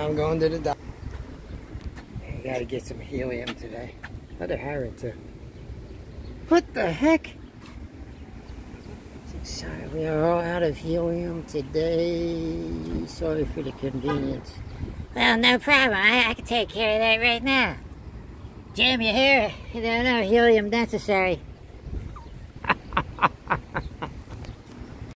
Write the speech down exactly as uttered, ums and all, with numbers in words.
I'm going to the doctor. I gotta get some helium today. Another heron too. What the heck? Sorry, we are all out of helium today. Sorry for the convenience. Well, no problem. I, I can take care of that right now. Jam your hair. No, no helium necessary.